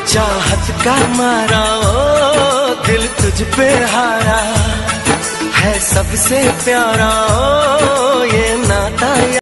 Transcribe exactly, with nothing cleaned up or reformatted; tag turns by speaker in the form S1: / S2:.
S1: चाहत का मारा ओ दिल तुझ पे हारा है, सबसे प्यारा ओ ये नाता।